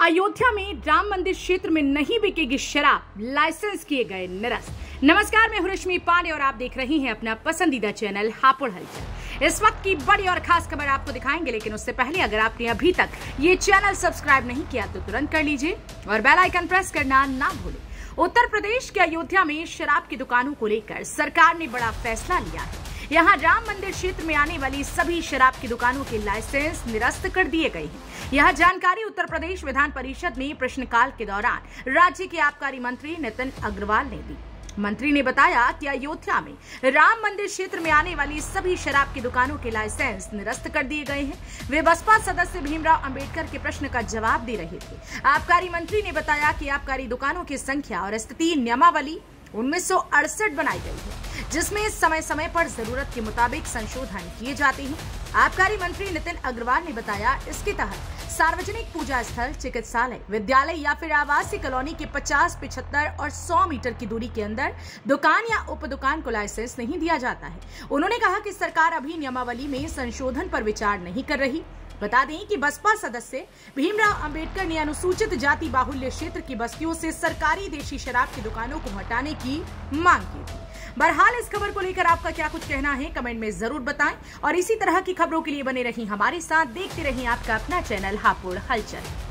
अयोध्या में राम मंदिर क्षेत्र में नहीं बिकेगी शराब, लाइसेंस किए गए निरस्त। नमस्कार, मैं हूं रश्मि पांडे और आप देख रहे हैं अपना पसंदीदा चैनल हापुड़ हलचल। इस वक्त की बड़ी और खास खबर आपको दिखाएंगे, लेकिन उससे पहले अगर आपने अभी तक ये चैनल सब्सक्राइब नहीं किया तो तुरंत कर लीजिए और बेल आइकन प्रेस करना ना भूलें। उत्तर प्रदेश के अयोध्या में शराब की दुकानों को लेकर सरकार ने बड़ा फैसला लिया है। यहाँ राम मंदिर क्षेत्र में आने वाली सभी शराब की दुकानों के लाइसेंस निरस्त कर दिए गए हैं। यह जानकारी उत्तर प्रदेश विधान परिषद में प्रश्नकाल के दौरान राज्य के आबकारी मंत्री नितिन अग्रवाल ने दी। मंत्री ने बताया कि अयोध्या में राम मंदिर क्षेत्र में आने वाली सभी शराब की दुकानों के लाइसेंस निरस्त कर दिए गए हैं। वे बसपा सदस्य भीमराव अंबेडकर के प्रश्न का जवाब दे रहे थे। आबकारी मंत्री ने बताया कि आबकारी दुकानों की संख्या और स्थिति नियमावली 1968 बनाई गई है, जिसमें समय समय पर जरूरत के मुताबिक संशोधन किए जाते हैं। आबकारी मंत्री नितिन अग्रवाल ने बताया, इसके तहत सार्वजनिक पूजा स्थल, चिकित्सालय, विद्यालय या फिर आवासीय कॉलोनी के 50, 75 और 100 मीटर की दूरी के अंदर दुकान या उप दुकान को लाइसेंस नहीं दिया जाता है। उन्होंने कहा कि सरकार अभी नियमावली में संशोधन पर विचार नहीं कर रही। बता दें कि बसपा सदस्य भीमराव अंबेडकर ने अनुसूचित जाति बाहुल्य क्षेत्र की बस्तियों से सरकारी देशी शराब की दुकानों को हटाने की मांग की थी। बहरहाल इस खबर को लेकर आपका क्या कुछ कहना है, कमेंट में जरूर बताएं और इसी तरह की खबरों के लिए बने रहिए हमारे साथ, देखते रहिए आपका अपना चैनल हापुड़ हलचल।